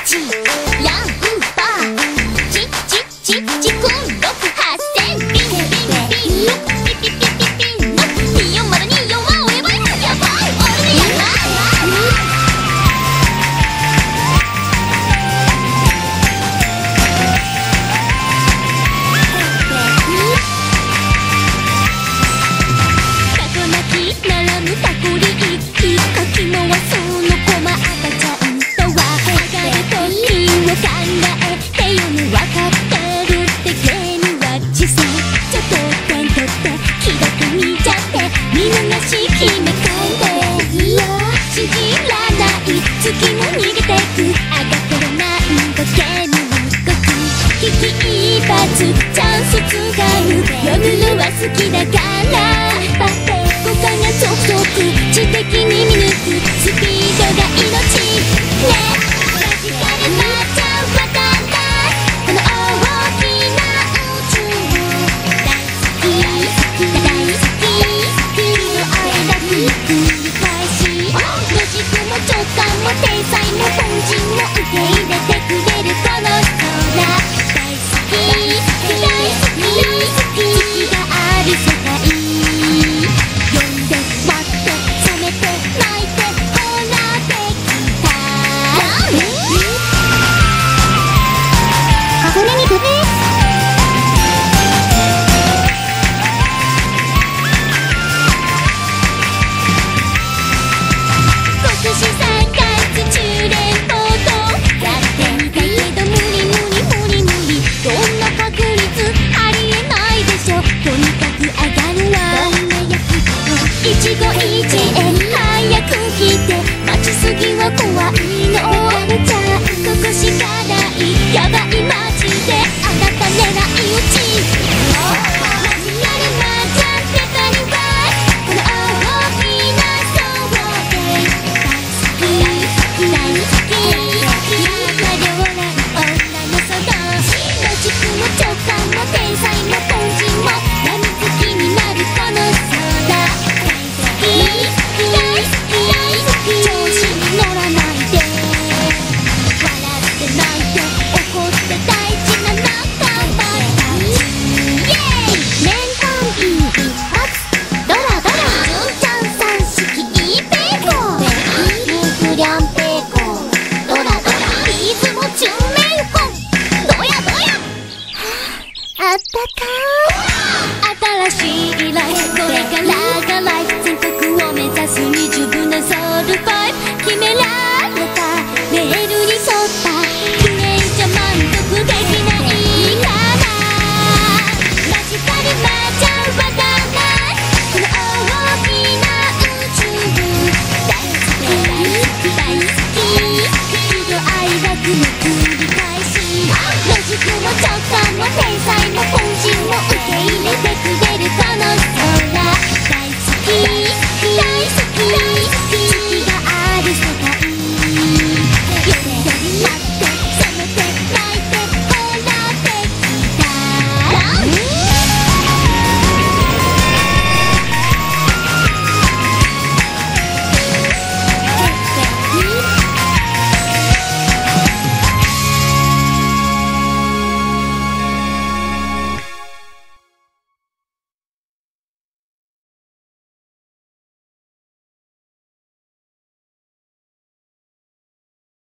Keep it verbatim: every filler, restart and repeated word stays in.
チランパーチッチッチッチくんろくはっせんピンピンピンのピピピピピンのにーよんまるにーよんは俺はやばい俺やばいタコ泣きならぬタコリーかき回そうのコマ赤ちゃんとは上がる時を考えてよね分かってるってゲームは小さいちょっと点取って気だけ見ちゃって見逃し決めかえていや信じらない月も逃げてくあがってるなんとゲームのごく危機一髪チャンス使う読むのは好きだからだって五感がゾクゾク知的に見抜くスピードが命ねマジカルマーちゃんわかんないこの大きな宇宙大好き大好き君の愛が繰り返しロジックも直感も天才も凡人も受け入れてくれるこの空大好き大好き月がある世界読んで割って冷めて泣いてほらできた箱根に飛べ国士さんかいつ中連報道やってみたけど無理無理無理無理どんな確率ありえないでしょとにかく上がるわどんな役一期一会早く来て待ちすぎは怖いの疲れちゃうここしかないやばいマジであなた狙い撃ちマジやるマージャンペパにバイこの大きなそうで大好き大好きやったような女のそのロジックも直感も天才も凡人も病みつきになるこの空大好き大好き大好き調子に乗らないで笑って泣いて怒って大事な仲間たちイエーイメンタンビー一発ドラドラ純ちゃんさん式いいペーコーピンクリャンペーコードラドラビーズも純メンコンどやどやあったか新しいライフこれからがライフ全国を目指す未熟なソウルファイブ決めら